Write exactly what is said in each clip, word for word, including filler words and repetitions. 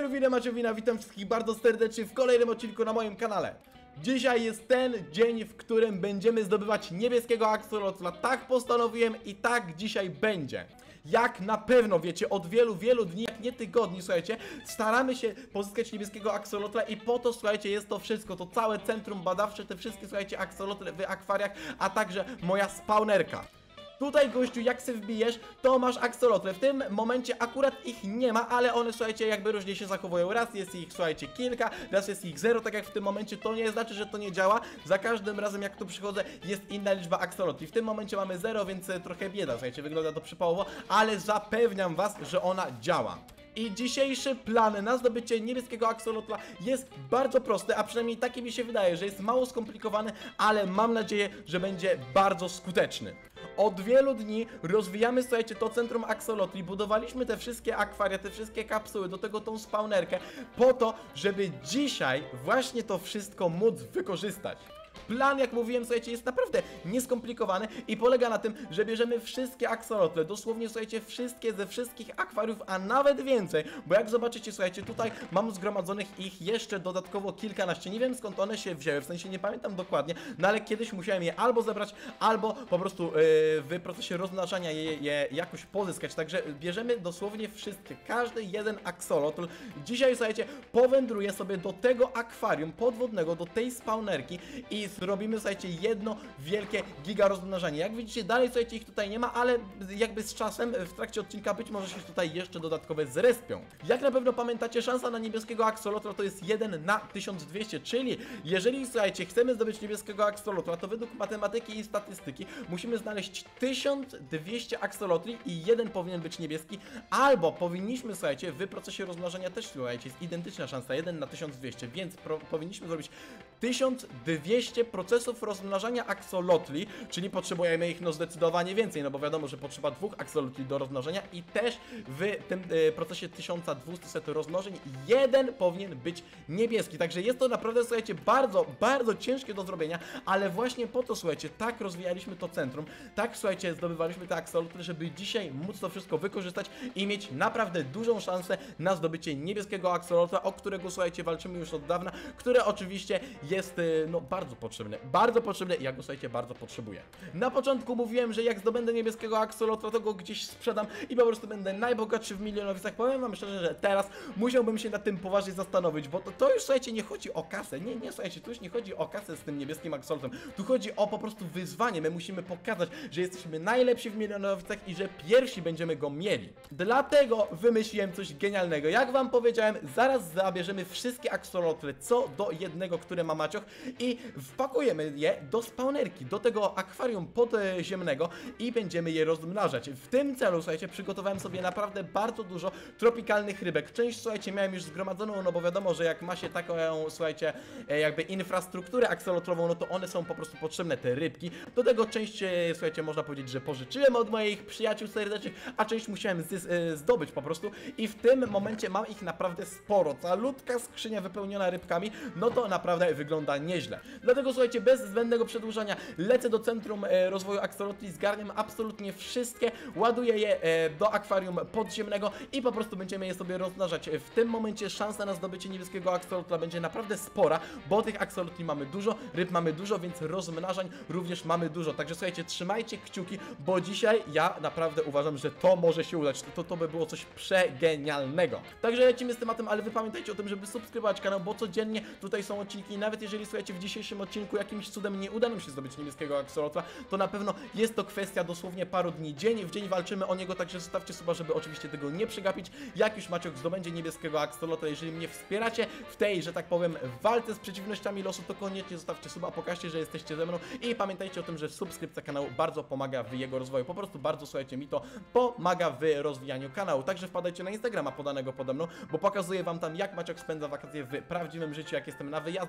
Elwina Maciowina, witam wszystkich bardzo serdecznie w kolejnym odcinku na moim kanale. Dzisiaj jest ten dzień, w którym będziemy zdobywać niebieskiego Axolotla. Tak postanowiłem i tak dzisiaj będzie. Jak na pewno wiecie, od wielu, wielu dni, jak nie tygodni, słuchajcie, staramy się pozyskać niebieskiego Axolotla i po to, słuchajcie, jest to wszystko, to całe centrum badawcze, te wszystkie, słuchajcie, Axolotle w akwariach, a także moja spawnerka. Tutaj, gościu, jak se wbijesz, to masz Axolotle. W tym momencie akurat ich nie ma, ale one, słuchajcie, jakby różnie się zachowują. Raz jest ich, słuchajcie, kilka, raz jest ich zero, tak jak w tym momencie. To nie znaczy, że to nie działa. Za każdym razem, jak tu przychodzę, jest inna liczba Axolotli. W tym momencie mamy zero, więc trochę bieda, słuchajcie, wygląda to przypałowo, ale zapewniam was, że ona działa. I dzisiejszy plan na zdobycie niebieskiego Axolotla jest bardzo prosty, a przynajmniej takie mi się wydaje, że jest mało skomplikowany, ale mam nadzieję, że będzie bardzo skuteczny. Od wielu dni rozwijamy, słuchajcie, to centrum Axolotli, budowaliśmy te wszystkie akwaria, te wszystkie kapsuły, do tego tą spawnerkę, po to, żeby dzisiaj właśnie to wszystko móc wykorzystać. Plan, jak mówiłem, słuchajcie, jest naprawdę nieskomplikowany i polega na tym, że bierzemy wszystkie Axolotle, dosłownie, słuchajcie, wszystkie ze wszystkich akwariów, a nawet więcej, bo jak zobaczycie, słuchajcie, tutaj mam zgromadzonych ich jeszcze dodatkowo kilkanaście, nie wiem skąd one się wzięły, w sensie nie pamiętam dokładnie, no ale kiedyś musiałem je albo zebrać, albo po prostu yy, w procesie rozmnażania je, je jakoś pozyskać, także bierzemy dosłownie wszystkie, każdy jeden Axolotl. Dzisiaj, słuchajcie, powędruję sobie do tego akwarium podwodnego, do tej spawnerki i zrobimy, słuchajcie, jedno wielkie giga rozmnażanie. Jak widzicie, dalej, słuchajcie, ich tutaj nie ma, ale jakby z czasem, w trakcie odcinka być może się tutaj jeszcze dodatkowe zrespią. Jak na pewno pamiętacie, szansa na niebieskiego Axolotla to jest jeden na tysiąc dwieście, czyli jeżeli, słuchajcie, chcemy zdobyć niebieskiego Axolotla, to według matematyki i statystyki musimy znaleźć tysiąc dwieście Axolotli i jeden powinien być niebieski, albo powinniśmy, słuchajcie, w procesie rozmnażania też, słuchajcie, jest identyczna szansa, jeden na tysiąc dwieście, więc powinniśmy zrobić tysiąc dwieście procesów rozmnażania Axolotli, czyli potrzebujemy ich no zdecydowanie więcej, no bo wiadomo, że potrzeba dwóch Axolotli do rozmnażania i też w tym e, procesie tysiąc dwieście rozmnożeń jeden powinien być niebieski, także jest to naprawdę, słuchajcie, bardzo, bardzo ciężkie do zrobienia, ale właśnie po to, słuchajcie, tak rozwijaliśmy to centrum, tak, słuchajcie, zdobywaliśmy te Axolotli, żeby dzisiaj móc to wszystko wykorzystać i mieć naprawdę dużą szansę na zdobycie niebieskiego Axolotla, o którego, słuchajcie, walczymy już od dawna, które oczywiście jest, e, no, bardzo potrzebne, bardzo potrzebne i ja go, słuchajcie, bardzo potrzebuję. Na początku mówiłem, że jak zdobędę niebieskiego Axolotla, to go gdzieś sprzedam i po prostu będę najbogatszy w milionowicach. Powiem wam szczerze, że teraz musiałbym się nad tym poważnie zastanowić, bo to, to już, słuchajcie, nie chodzi o kasę, nie, nie, słuchajcie, tu już nie chodzi o kasę z tym niebieskim Axolotlem, tu chodzi o po prostu wyzwanie, my musimy pokazać, że jesteśmy najlepsi w milionowicach i że pierwsi będziemy go mieli. Dlatego wymyśliłem coś genialnego. Jak wam powiedziałem, zaraz zabierzemy wszystkie Axolotle, co do jednego, które ma Macioch i wpakujemy je do spawnerki, do tego akwarium podziemnego i będziemy je rozmnażać. W tym celu, słuchajcie, przygotowałem sobie naprawdę bardzo dużo tropikalnych rybek. Część, słuchajcie, miałem już zgromadzoną, no bo wiadomo, że jak ma się taką, słuchajcie, jakby infrastrukturę axolotlową, no to one są po prostu potrzebne, te rybki. Do tego część, słuchajcie, można powiedzieć, że pożyczyłem od moich przyjaciół serdecznych, a część musiałem zdobyć po prostu i w tym momencie mam ich naprawdę sporo. Calutka skrzynia wypełniona rybkami, no to naprawdę wygląda nieźle. Dlatego, słuchajcie, bez zbędnego przedłużania lecę do centrum e, rozwoju Axolotli, zgarniam absolutnie wszystkie, ładuję je e, do akwarium podziemnego i po prostu będziemy je sobie rozmnażać. W tym momencie szansa na zdobycie niebieskiego Axolotla będzie naprawdę spora, bo tych Axolotli mamy dużo, ryb mamy dużo, więc rozmnażań również mamy dużo. Także, słuchajcie, trzymajcie kciuki, bo dzisiaj ja naprawdę uważam, że to może się udać. To, to by było coś przegenialnego. Także lecimy z tematem, ale wy pamiętajcie o tym, żeby subskrybować kanał, bo codziennie tutaj są odcinki i nawet jeżeli, słuchajcie, w dzisiejszym odcinku jakimś cudem nie uda nam się zdobyć niebieskiego Axolotla, to na pewno jest to kwestia dosłownie paru dni. Dzień w dzień walczymy o niego, także zostawcie suba, żeby oczywiście tego nie przegapić. Jak już Maciok zdobędzie niebieskiego Axolotla, jeżeli mnie wspieracie w tej, że tak powiem, walce z przeciwnościami losu, to koniecznie zostawcie suba, pokażcie, że jesteście ze mną i pamiętajcie o tym, że subskrypcja kanału bardzo pomaga w jego rozwoju. Po prostu bardzo, słuchajcie, mi to pomaga w rozwijaniu kanału. Także wpadajcie na Instagrama podanego pode mną, bo pokazuję wam tam, jak Maciok spędza wakacje w prawdziwym życiu, jak jestem na wyjazdach, to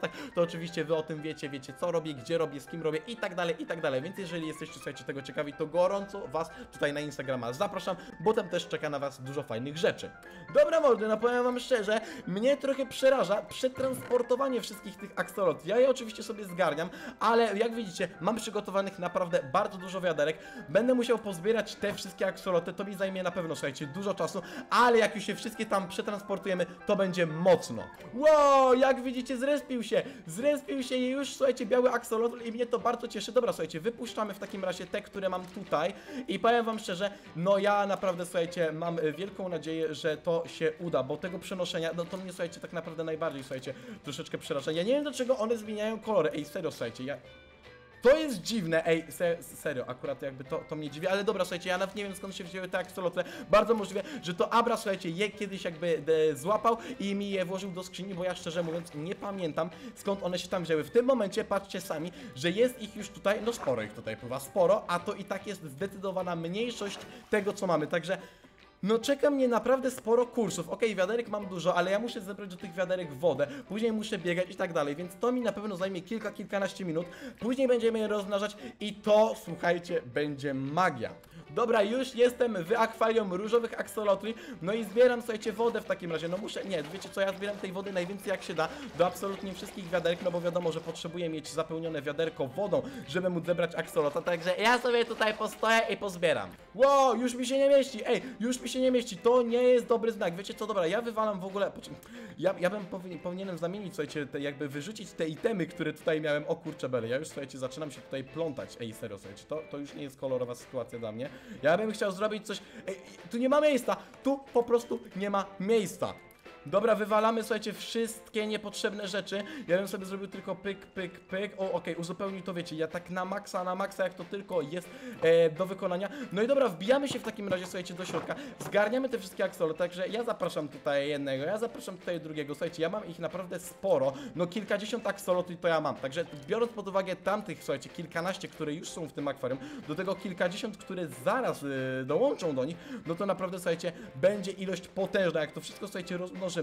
to oczywiście wy o tym wiecie, wiecie co robię, gdzie robię, z kim robię i tak dalej, i tak dalej, więc jeżeli jesteście, słuchajcie, tego ciekawi, to gorąco was tutaj na Instagrama zapraszam, bo tam też czeka na was dużo fajnych rzeczy. Dobra mordy, no powiem wam szczerze, mnie trochę przeraża przetransportowanie wszystkich tych aksolotów. Ja je oczywiście sobie zgarniam, ale jak widzicie, mam przygotowanych naprawdę bardzo dużo wiaderek. Będę musiał pozbierać te wszystkie aksoloty, to mi zajmie na pewno, słuchajcie, dużo czasu, ale jak już się wszystkie tam przetransportujemy, to będzie mocno. Wow, jak widzicie, zrespił się, zrespił się i już, słuchajcie, biały aksolotl i mnie to bardzo cieszy. Dobra, słuchajcie, wypuszczamy w takim razie te, które mam tutaj i powiem wam szczerze, no ja naprawdę, słuchajcie, mam wielką nadzieję, że to się uda, bo tego przenoszenia, no to mnie, słuchajcie, tak naprawdę najbardziej, słuchajcie, troszeczkę przeraża. Ja nie wiem, dlaczego one zmieniają kolory. Ej, serio, słuchajcie, ja... To jest dziwne, ej, se, serio, akurat jakby to, to mnie dziwi, ale dobra, słuchajcie, ja nawet nie wiem, skąd się wzięły te aksolotle. Bardzo możliwe, że to Abra, słuchajcie, je kiedyś jakby de, złapał i mi je włożył do skrzyni, bo ja szczerze mówiąc nie pamiętam, skąd one się tam wzięły. W tym momencie, patrzcie sami, że jest ich już tutaj, no sporo ich tutaj pływa, sporo, a to i tak jest zdecydowana mniejszość tego, co mamy, także... No czeka mnie naprawdę sporo kursów. Okej, okay, wiaderek mam dużo, ale ja muszę zebrać do tych wiaderek wodę, później muszę biegać i tak dalej, więc to mi na pewno zajmie kilka, kilkanaście minut. Później będziemy je rozmnażać i to, słuchajcie, będzie magia. Dobra, już jestem w akwarium różowych aksolotli, no i zbieram, słuchajcie, wodę w takim razie. No muszę, nie, wiecie co, ja zbieram tej wody najwięcej jak się da, do absolutnie wszystkich wiaderek, no bo wiadomo, że potrzebuję mieć zapełnione wiaderko wodą, żeby móc zebrać aksolota, także ja sobie tutaj postoję i pozbieram. Wow, już mi się nie mieści, ej, już mi się nie mieści, to nie jest dobry znak, wiecie co, dobra, ja wywalam w ogóle, ja, ja bym powinien, powinienem zamienić, słuchajcie, te, jakby wyrzucić te itemy, które tutaj miałem, o kurczę bele, ja już, słuchajcie, zaczynam się tutaj plątać, ej, serio, słuchajcie, to, to już nie jest kolorowa sytuacja dla mnie, ja bym chciał zrobić coś, ej, tu nie ma miejsca, tu po prostu nie ma miejsca. Dobra, wywalamy, słuchajcie, wszystkie niepotrzebne rzeczy. Ja bym sobie zrobił tylko pyk, pyk, pyk. O, okej, okay, uzupełnił to, wiecie, ja tak na maksa, na maksa, jak to tylko jest e, do wykonania. No i dobra, wbijamy się w takim razie, słuchajcie, do środka. Zgarniamy te wszystkie aksole, także ja zapraszam tutaj jednego, ja zapraszam tutaj drugiego. Słuchajcie, ja mam ich naprawdę sporo. No kilkadziesiąt aksolotli to ja mam. Także biorąc pod uwagę tamtych, słuchajcie, kilkanaście, które już są w tym akwarium, do tego kilkadziesiąt, które zaraz e, dołączą do nich, no to naprawdę, słuchajcie, będzie ilość potężna. Jak to wszystko, słuchajcie, rozmnożymy.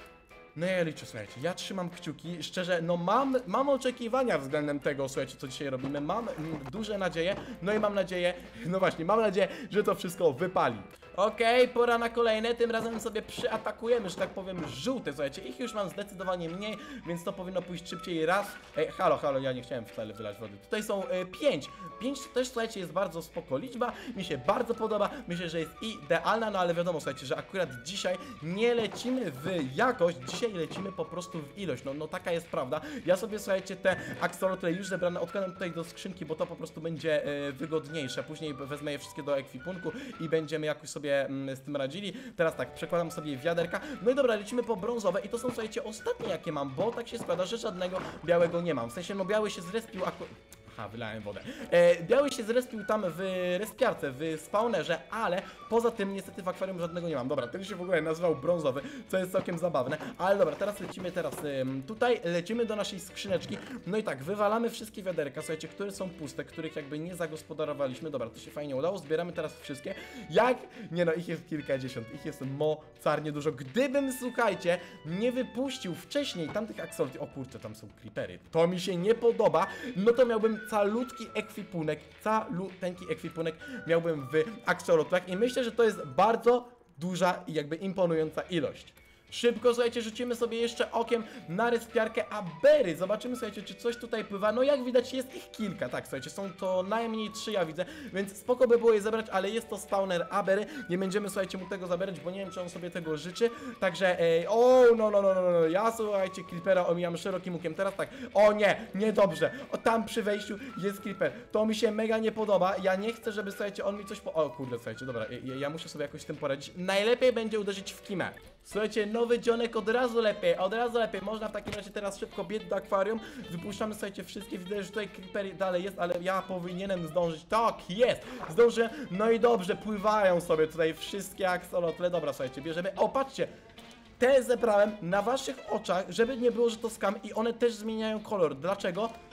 No ja liczę, słuchajcie, ja trzymam kciuki, szczerze, no mam, mam oczekiwania względem tego, słuchajcie, co dzisiaj robimy, mam mm, duże nadzieje, no i mam nadzieję, no właśnie, mam nadzieję, że to wszystko wypali. Okej, okay, pora na kolejne, tym razem sobie przyatakujemy, że tak powiem, żółte, słuchajcie, ich już mam zdecydowanie mniej, więc to powinno pójść szybciej. Raz, ej, halo, halo, ja nie chciałem wcale wylać wody, tutaj są e, pięć, pięć też, słuchajcie, jest bardzo spoko liczba, mi się bardzo podoba, myślę, że jest idealna, no ale wiadomo, słuchajcie, że akurat dzisiaj nie lecimy w jakość, dzisiaj lecimy po prostu w ilość, no, no taka jest prawda. Ja sobie, słuchajcie, te aksolotle już zebrane odkładam tutaj do skrzynki, bo to po prostu będzie e, wygodniejsze, później wezmę je wszystkie do ekwipunku i będziemy jakoś sobie z tym radzili. Teraz tak, przekładam sobie wiaderka. No i dobra, lecimy po brązowe i to są, słuchajcie, ostatnie jakie mam, bo tak się składa, że żadnego białego nie mam. W sensie, no biały się zrespił akurat... Aha, wylałem wodę. E, biały się zrespił tam w respiarce, w spawnerze, ale poza tym niestety w akwarium żadnego nie mam. Dobra, ten się w ogóle nazywał brązowy, co jest całkiem zabawne. Ale dobra, teraz lecimy teraz ym, tutaj, lecimy do naszej skrzyneczki. No i tak, wywalamy wszystkie wiaderka, słuchajcie, które są puste, których jakby nie zagospodarowaliśmy. Dobra, to się fajnie udało, zbieramy teraz wszystkie. Jak? Nie no, ich jest kilkadziesiąt, ich jest mocarnie dużo. Gdybym, słuchajcie, nie wypuścił wcześniej tamtych aksolotli, o kurczę, tam są creepery, to mi się nie podoba, no to miałbym calutki ekwipunek, caluteńki ekwipunek miałbym w aksolotlach i myślę, że to jest bardzo duża i jakby imponująca ilość. Szybko, słuchajcie, rzucimy sobie jeszcze okiem na respiarkę Abery. Zobaczymy, słuchajcie, czy coś tutaj pływa. No jak widać, jest ich kilka. Tak, słuchajcie, są to najmniej trzy, ja widzę, więc spoko by było je zebrać, ale jest to spawner Abery. Nie będziemy, słuchajcie, mu tego zabierać, bo nie wiem, czy on sobie tego życzy. Także, ej, o, no, no, no, no, no, ja, słuchajcie, creepera omijam szerokim łukiem. Teraz tak, o nie, niedobrze. O, tam przy wejściu jest creeper. To mi się mega nie podoba. Ja nie chcę, żeby, słuchajcie, on mi coś po... O, kurde, słuchajcie, dobra, ja, ja muszę sobie jakoś z tym poradzić. Najlepiej będzie uderzyć w kimę. Słuchajcie, nowy dzionek od razu lepiej, od razu lepiej. Można w takim razie teraz szybko biec do akwarium. Wypuszczamy, słuchajcie, wszystkie. Widzę, że tutaj creeper dalej jest, ale ja powinienem zdążyć. Tak, jest! Zdążę. No i dobrze, pływają sobie tutaj wszystkie aksolotle. Dobra, słuchajcie, bierzemy. O, patrzcie! Te zebrałem na waszych oczach, żeby nie było, że to skam i one też zmieniają kolor. Dlaczego?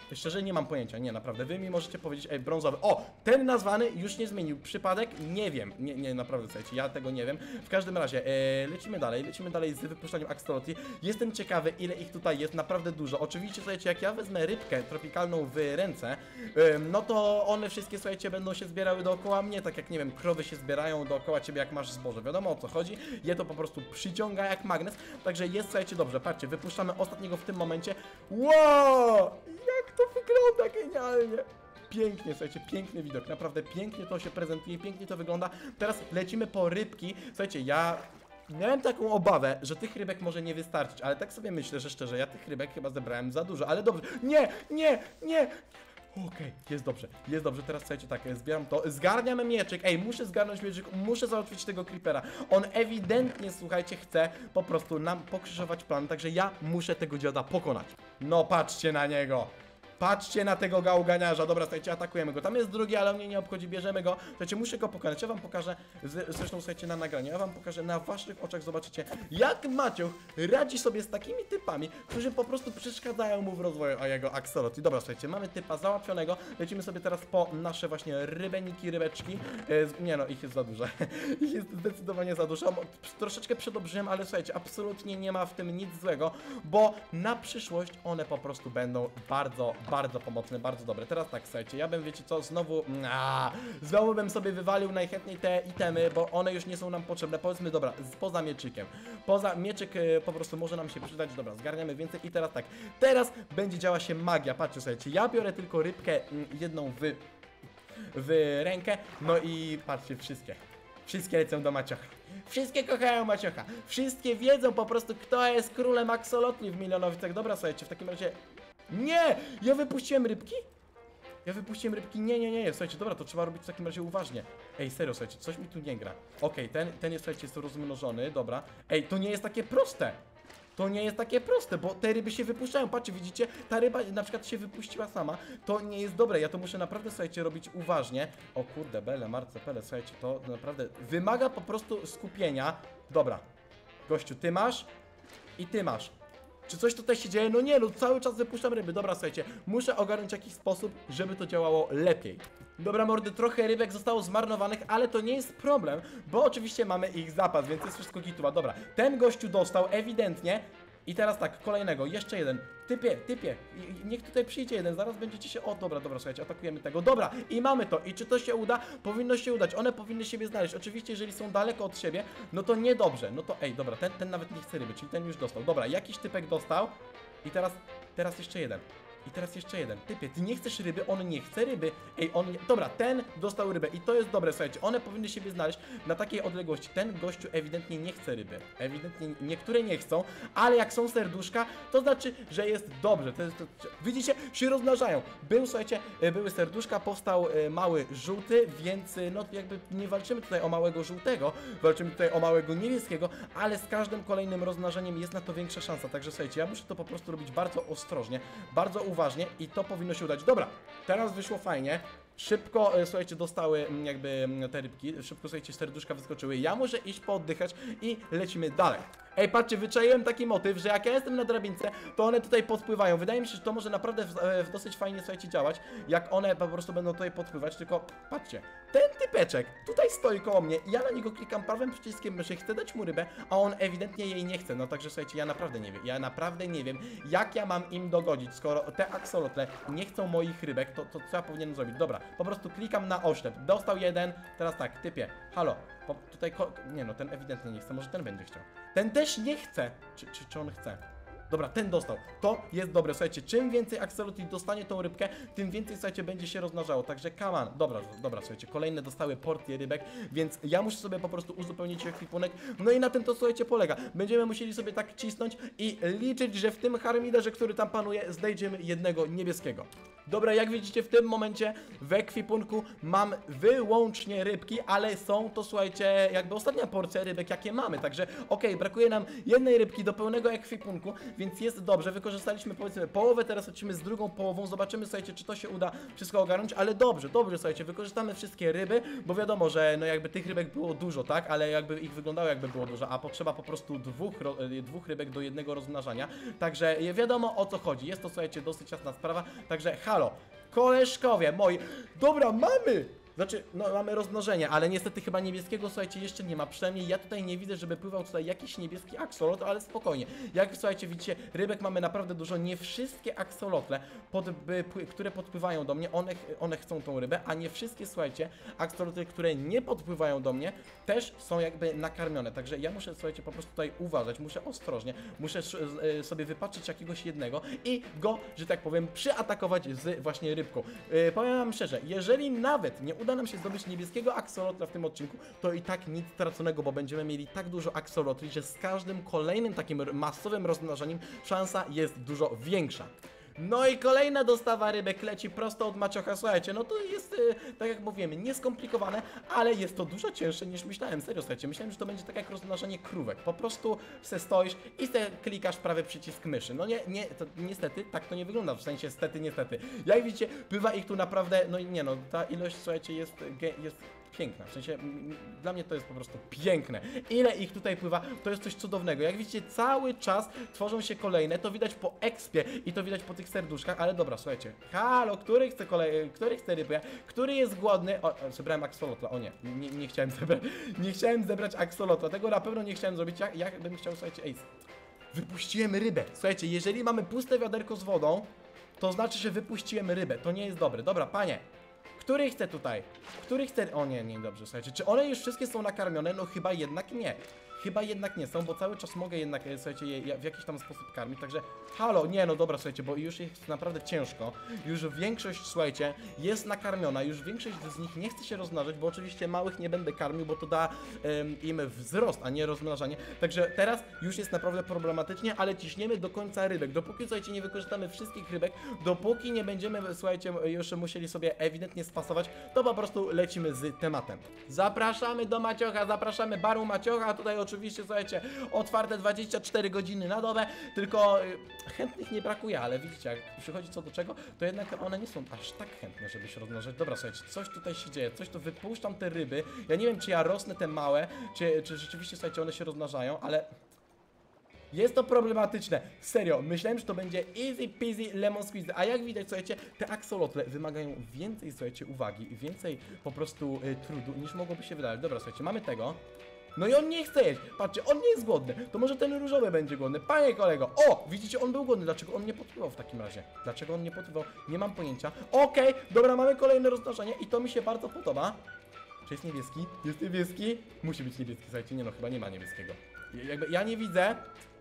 Szczerze nie mam pojęcia, nie, naprawdę, wy mi możecie powiedzieć, ej, brązowy, o, ten nazwany już nie zmienił, przypadek, nie wiem, nie, nie, naprawdę, słuchajcie, ja tego nie wiem, w każdym razie, e, lecimy dalej, lecimy dalej z wypuszczaniem Axolotli, jestem ciekawy, ile ich tutaj jest, naprawdę dużo, oczywiście, słuchajcie, jak ja wezmę rybkę tropikalną w ręce, e, no to one wszystkie, słuchajcie, będą się zbierały dookoła mnie, tak jak, nie wiem, krowy się zbierają dookoła ciebie, jak masz zboże, wiadomo o co chodzi, je to po prostu przyciąga jak magnes, także jest, słuchajcie, dobrze, patrzcie, wypuszczamy ostatniego w tym momencie, wow, jak to wygląda genialnie! Pięknie, słuchajcie, piękny widok, naprawdę pięknie to się prezentuje, pięknie to wygląda. Teraz lecimy po rybki. Słuchajcie, ja miałem taką obawę, że tych rybek może nie wystarczyć, ale tak sobie myślę, że szczerze, ja tych rybek chyba zebrałem za dużo, ale dobrze. Nie, nie, nie! Okej, okay, jest dobrze, jest dobrze, teraz słuchajcie, tak, zbieram to, zgarniamy mieczyk, ej, muszę zgarnąć mieczyk, muszę załatwić tego creepera, on ewidentnie, słuchajcie, chce po prostu nam pokrzyżować plan, także ja muszę tego dziada pokonać. No patrzcie na niego! Patrzcie na tego gałganiarza, dobra, słuchajcie, atakujemy go. Tam jest drugi, ale mnie nie obchodzi, bierzemy go. Słuchajcie, muszę go pokonać. Ja wam pokażę, zresztą słuchajcie, na nagraniu, ja wam pokażę na waszych oczach, zobaczycie, jak Maciuch radzi sobie z takimi typami, którzy po prostu przeszkadzają mu w rozwoju, a jego Axolotl. I dobra, słuchajcie, mamy typa załatwionego. Lecimy sobie teraz po nasze właśnie rybeniki, rybeczki. E, nie no, ich jest za dużo. Ich jest zdecydowanie za dużo. Troszeczkę przedobrzyłem, ale słuchajcie, absolutnie nie ma w tym nic złego, bo na przyszłość one po prostu będą bardzo, bardzo pomocne, bardzo dobre. Teraz tak, słuchajcie, ja bym, wiecie co, znowu aaa, znowu bym sobie wywalił najchętniej te itemy, bo one już nie są nam potrzebne. Powiedzmy, dobra, z, poza mieczykiem. Poza mieczyk y, po prostu może nam się przydać. Dobra, zgarniamy więcej i teraz tak, teraz będzie działa się magia. Patrzcie, słuchajcie, ja biorę tylko rybkę y, jedną w, w rękę, no i patrzcie, wszystkie. Wszystkie lecą do Maciocha. Wszystkie kochają Maciocha. Wszystkie wiedzą po prostu, kto jest królem Axolotli w Milionowicach. Dobra, słuchajcie, w takim razie... Nie! Ja wypuściłem rybki? Ja wypuściłem rybki? Nie, nie, nie, nie. Słuchajcie, dobra, to trzeba robić w takim razie uważnie. Ej, serio, słuchajcie, coś mi tu nie gra. Okej, okay, ten, ten jest, słuchajcie, jest rozmnożony, dobra. Ej, to nie jest takie proste. To nie jest takie proste, bo te ryby się wypuszczają. Patrzcie, widzicie? Ta ryba na przykład się wypuściła sama. To nie jest dobre. Ja to muszę naprawdę, słuchajcie, robić uważnie. O kurde, bele, marce, pele, słuchajcie, to naprawdę wymaga po prostu skupienia. Dobra. Gościu, ty masz i ty masz. Czy coś tutaj się dzieje? No nie, no cały czas wypuszczam ryby. Dobra, słuchajcie, muszę ogarnąć jakiś sposób, żeby to działało lepiej. Dobra, mordy, trochę rybek zostało zmarnowanych, ale to nie jest problem, bo oczywiście mamy ich zapas, więc jest wszystko gituwa. Dobra, ten gościu dostał ewidentnie. I teraz tak, kolejnego, jeszcze jeden. Typie, typie, niech tutaj przyjdzie jeden, zaraz będziecie się... O, dobra, dobra, słuchajcie, atakujemy tego. Dobra, i mamy to. I czy to się uda? Powinno się udać. One powinny siebie znaleźć. Oczywiście, jeżeli są daleko od siebie, no to niedobrze. No to, ej, dobra, ten, ten nawet nie chce ryby, czyli ten już dostał. Dobra, jakiś typek dostał. I teraz, teraz jeszcze jeden. I teraz jeszcze jeden. Typie, ty nie chcesz ryby, on nie chce ryby. Ej, on nie... Dobra, ten dostał rybę i to jest dobre, słuchajcie. One powinny siebie znaleźć na takiej odległości. Ten gościu ewidentnie nie chce ryby. Ewidentnie niektóre nie chcą, ale jak są serduszka, to znaczy, że jest dobrze. To jest, to... Widzicie? Się rozmnażają. Był, słuchajcie, były serduszka, powstał mały żółty, więc no jakby nie walczymy tutaj o małego żółtego, walczymy tutaj o małego niebieskiego, ale z każdym kolejnym rozmnażeniem jest na to większa szansa. Także słuchajcie, ja muszę to po prostu robić bardzo ostrożnie, bardzo uważnie. Uważnie i to powinno się udać. Dobra, teraz wyszło fajnie. Szybko, słuchajcie, dostały jakby te rybki. Szybko, słuchajcie, serduszka wyskoczyły. Ja muszę iść pooddychać i lecimy dalej. Ej, patrzcie, wyczaiłem taki motyw, że jak ja jestem na drabince, to one tutaj podpływają. Wydaje mi się, że to może naprawdę w, w dosyć fajnie, słuchajcie, działać, jak one po prostu będą tutaj podpływać, tylko patrzcie, ten typeczek tutaj stoi koło mnie i ja na niego klikam prawym przyciskiem myszy, chcę dać mu rybę, a on ewidentnie jej nie chce. No także, słuchajcie, ja naprawdę nie wiem, ja naprawdę nie wiem, jak ja mam im dogodzić, skoro te axolotle nie chcą moich rybek, to, to co ja powinienem zrobić? Dobra, po prostu klikam na oślep, dostał jeden, teraz tak, typie, halo, po, tutaj, nie no, ten ewidentnie nie chce, może ten będzie chciał. Ten też nie chce. Czy, czy, czy on chce? Dobra, ten dostał. To jest dobre. Słuchajcie, czym więcej axolotli dostanie tą rybkę, tym więcej, słuchajcie, będzie się rozmnażało. Także come on. Dobra, dobra, słuchajcie, kolejne dostały porcje rybek, więc ja muszę sobie po prostu uzupełnić ekwipunek. No i na tym to, słuchajcie, polega. Będziemy musieli sobie tak cisnąć i liczyć, że w tym harmiderze, który tam panuje, znajdziemy jednego niebieskiego. Dobra, jak widzicie, w tym momencie w ekwipunku mam wyłącznie rybki, ale są to, słuchajcie, jakby ostatnia porcja rybek, jakie mamy. Także okej, okay, brakuje nam jednej rybki do pełnego ekwipunku, więc jest dobrze, wykorzystaliśmy powiedzmy połowę, teraz lecimy z drugą połową, zobaczymy, słuchajcie, czy to się uda wszystko ogarnąć, ale dobrze, dobrze, słuchajcie, wykorzystamy wszystkie ryby, bo wiadomo, że no jakby tych rybek było dużo, tak, ale jakby ich wyglądało jakby było dużo, a potrzeba po prostu dwóch, dwóch rybek do jednego rozmnażania, także wiadomo o co chodzi, jest to, słuchajcie, dosyć jasna sprawa, także halo, koleżkowie moi, dobra, mamy! Znaczy, no mamy rozmnożenie, ale niestety chyba niebieskiego, słuchajcie, jeszcze nie ma. Przynajmniej ja tutaj nie widzę, żeby pływał tutaj jakiś niebieski aksolotl, ale spokojnie. Jak, słuchajcie, widzicie, rybek mamy naprawdę dużo. Nie wszystkie aksolotle, pod, by, które podpływają do mnie, one, one chcą tą rybę, a nie wszystkie, słuchajcie, aksolotly, które nie podpływają do mnie, też są jakby nakarmione. Także ja muszę, słuchajcie, po prostu tutaj uważać, muszę ostrożnie, muszę sobie wypatrzyć jakiegoś jednego i go, że tak powiem, przyatakować z właśnie rybką. Yy, powiem wam szczerze, jeżeli nawet nie uda uda nam się zdobyć niebieskiego aksolotla w tym odcinku, to i tak nic straconego, bo będziemy mieli tak dużo aksolotli, że z każdym kolejnym takim masowym rozmnażaniem szansa jest dużo większa. No i kolejna dostawa rybek leci prosto od maciocha, słuchajcie, no to jest, yy, tak jak mówimy, nieskomplikowane, ale jest to dużo cięższe niż myślałem, serio, słuchajcie, myślałem, że to będzie tak jak rozmnażanie krówek, po prostu se stoisz i se klikasz prawy przycisk myszy, no nie, nie, to niestety tak to nie wygląda, w sensie stety, niestety, jak widzicie, bywa ich tu naprawdę, no nie no, ta ilość, słuchajcie, jest, jest piękna, w sensie, m, dla mnie to jest po prostu piękne, ile ich tutaj pływa, to jest coś cudownego, jak widzicie, cały czas tworzą się kolejne, to widać po expie i to widać po tych serduszkach, ale dobra, słuchajcie, halo, który chce kolej, który chce rybę, który jest głodny, o, zebrałem aksolotla, o nie, nie, nie chciałem zebrać, nie chciałem zebrać aksolotla, tego na pewno nie chciałem zrobić, jak, jak bym chciał, słuchajcie, ej, wypuściłem rybę, słuchajcie, jeżeli mamy puste wiaderko z wodą, to znaczy, że wypuściłem rybę, to nie jest dobre, dobra, panie, który chce tutaj, który chce, o nie, nie, dobrze, słuchajcie, czy one już wszystkie są nakarmione? No chyba jednak nie. Chyba jednak nie są, bo cały czas mogę jednak, słuchajcie, je w jakiś tam sposób karmić, także halo, nie, no dobra, słuchajcie, bo już jest naprawdę ciężko, już większość, słuchajcie, jest nakarmiona, już większość z nich nie chce się rozmnażać, bo oczywiście małych nie będę karmił, bo to da um, im wzrost, a nie rozmnażanie, także teraz już jest naprawdę problematycznie, ale ciśniemy do końca rybek, dopóki, słuchajcie, nie wykorzystamy wszystkich rybek, dopóki nie będziemy, słuchajcie, już musieli sobie ewidentnie spasować, to po prostu lecimy z tematem. Zapraszamy do maciocha, zapraszamy baru maciocha, tutaj oczywiście, słuchajcie, otwarte dwadzieścia cztery godziny na dobę, tylko y, chętnych nie brakuje, ale widzicie, jak przychodzi co do czego, to jednak one nie są aż tak chętne, żeby się rozmnażać. Dobra, słuchajcie, coś tutaj się dzieje, coś tu wypuszczam te ryby, ja nie wiem, czy ja rosnę te małe, czy, czy rzeczywiście, słuchajcie, one się rozmnażają, ale jest to problematyczne. Serio, myślałem, że to będzie easy peasy lemon squeeze, a jak widać, słuchajcie, te aksolotle wymagają więcej, słuchajcie, uwagi, więcej po prostu y, trudu, niż mogłoby się wydawać. Dobra, słuchajcie, mamy tego. No i on nie chce jeść, patrzcie, on nie jest głodny, to może ten różowy będzie głodny, panie kolego, o, widzicie, on był głodny, dlaczego on nie podpływał w takim razie, dlaczego on nie podpływał, nie mam pojęcia, okej, okay, dobra, mamy kolejne rozmnażanie i to mi się bardzo podoba, czy jest niebieski, jest niebieski, musi być niebieski, słuchajcie, nie no, chyba nie ma niebieskiego, jakby ja nie widzę,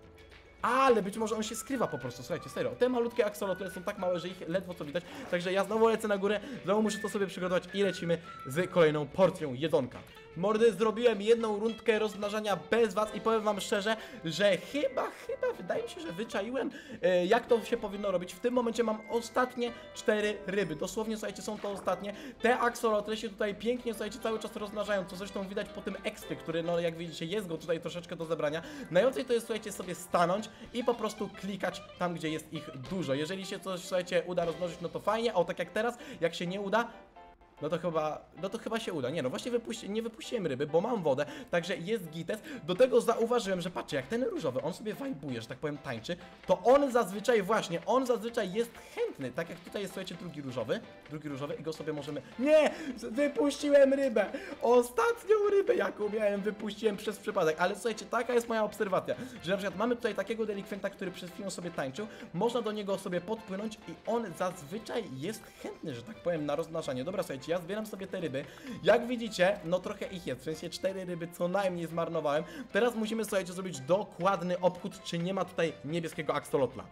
ale być może on się skrywa po prostu, słuchajcie, serio, te malutkie aksolotle są tak małe, że ich ledwo co widać, także ja znowu lecę na górę, znowu muszę to sobie przygotować i lecimy z kolejną porcją jedzonka. Mordy, zrobiłem jedną rundkę rozmnażania bez was i powiem wam szczerze, że chyba, chyba, wydaje mi się, że wyczaiłem, e, jak to się powinno robić. W tym momencie mam ostatnie cztery ryby, dosłownie, słuchajcie, są to ostatnie. Te aksolotle się tutaj pięknie, słuchajcie, cały czas rozmnażają, co zresztą widać po tym expie, który, no jak widzicie, jest go tutaj troszeczkę do zebrania. Najłatwiej to jest, słuchajcie, sobie stanąć i po prostu klikać tam, gdzie jest ich dużo. Jeżeli się coś, słuchajcie, uda rozmnożyć, no to fajnie, o tak jak teraz, jak się nie uda, no to chyba, no to chyba się uda. Nie no, właśnie wypuści, nie wypuściłem ryby, bo mam wodę, także jest gites. Do tego zauważyłem, że patrzcie, jak ten różowy, on sobie wajbuje, że tak powiem, tańczy, to on zazwyczaj właśnie, on zazwyczaj jest chętny, tak jak tutaj jest, słuchajcie, drugi różowy, drugi różowy i go sobie możemy... Nie! Wypuściłem rybę! Ostatnią rybę, jaką miałem, wypuściłem przez przypadek, ale słuchajcie, taka jest moja obserwacja, że na przykład mamy tutaj takiego delikwenta, który przez chwilę sobie tańczył, można do niego sobie podpłynąć i on zazwyczaj jest chętny, że tak powiem, na rozmnażanie. Dobra, słuchajcie, ja zbieram sobie te ryby. Jak widzicie, no trochę ich jest, w sensie cztery ryby co najmniej zmarnowałem. Teraz musimy, słuchajcie, zrobić dokładny obchód, czy nie ma tutaj niebieskiego aksolotla.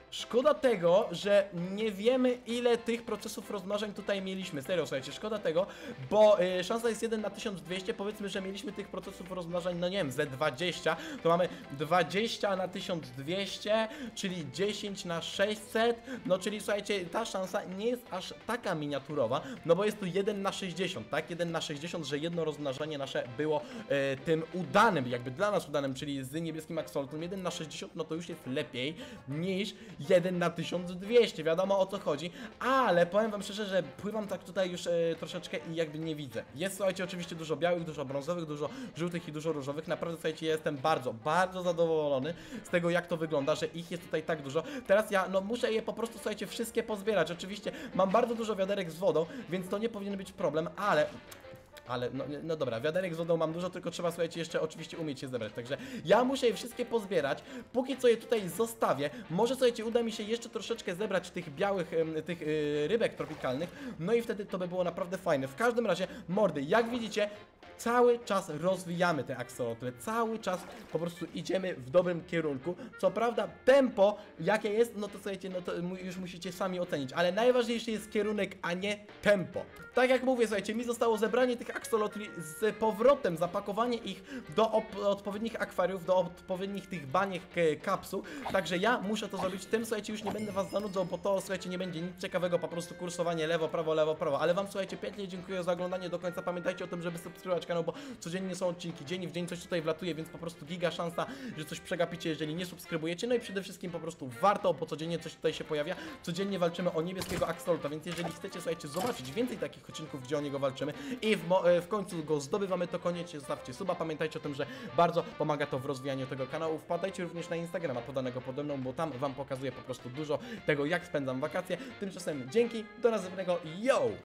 Szkoda tego, że nie wiemy, ile tych procesów rozmnażań tutaj mieliśmy. Serio, słuchajcie, szkoda tego, bo y, szansa jest jeden na tysiąc dwieście, powiedzmy, że mieliśmy tych procesów rozmnażań, no nie wiem, ze dwadzieścia, to mamy dwadzieścia na tysiąc dwieście, czyli dziesięć na sześćset, no czyli słuchajcie, ta szansa nie jest aż taka miniaturowa, no bo jest tu jeden na sześćdziesiąt, tak? jeden na sześćdziesiąt, że jedno rozmnażanie nasze było y, tym udanym, jakby dla nas udanym, czyli z niebieskim axolotlem. jeden na sześćdziesiąt, no to już jest lepiej niż jeden na tysiąc dwieście, wiadomo o co chodzi, ale powiem wam szczerze, że pływam tak tutaj już e, troszeczkę i jakby nie widzę. Jest, słuchajcie, oczywiście dużo białych, dużo brązowych, dużo żółtych i dużo różowych. Naprawdę, słuchajcie, jestem bardzo, bardzo zadowolony z tego, jak to wygląda, że ich jest tutaj tak dużo. Teraz ja, no muszę je po prostu, słuchajcie, wszystkie pozbierać. Oczywiście mam bardzo dużo wiaderek z wodą, więc to nie powinien być problem, ale... Ale, no, no dobra, wiaderek z wodą mam dużo, tylko trzeba, słuchajcie, jeszcze oczywiście umieć je zebrać. Także ja muszę je wszystkie pozbierać. Póki co je tutaj zostawię. Może, słuchajcie, uda mi się jeszcze troszeczkę zebrać tych białych, em, tych y, rybek tropikalnych. No i wtedy to by było naprawdę fajne. W każdym razie, mordy, jak widzicie, cały czas rozwijamy te axolotly, cały czas po prostu idziemy w dobrym kierunku. Co prawda tempo, jakie jest, no to słuchajcie, no to już musicie sami ocenić, ale najważniejszy jest kierunek, a nie tempo. Tak jak mówię, słuchajcie, mi zostało zebranie tych axolotli z powrotem, zapakowanie ich do odpowiednich akwariów, do odpowiednich tych baniek kapsuł, także ja muszę to zrobić. Tym, słuchajcie, już nie będę was zanudzał, bo to, słuchajcie, nie będzie nic ciekawego, po prostu kursowanie lewo, prawo, lewo, prawo, ale wam, słuchajcie, pięknie dziękuję za oglądanie do końca. Pamiętajcie o tym, żeby subskrybować kanał, bo codziennie są odcinki, dzień w dzień coś tutaj wlatuje, więc po prostu giga szansa, że coś przegapicie, jeżeli nie subskrybujecie. No i przede wszystkim po prostu warto, bo codziennie coś tutaj się pojawia. Codziennie walczymy o niebieskiego axolotla, więc jeżeli chcecie, słuchajcie, zobaczyć więcej takich odcinków, gdzie o niego walczymy i w, w końcu go zdobywamy, to koniecznie zostawcie suba. Pamiętajcie o tym, że bardzo pomaga to w rozwijaniu tego kanału. Wpadajcie również na Instagrama podanego pode mną, bo tam wam pokazuję po prostu dużo tego, jak spędzam wakacje. Tymczasem dzięki, do następnego, yo!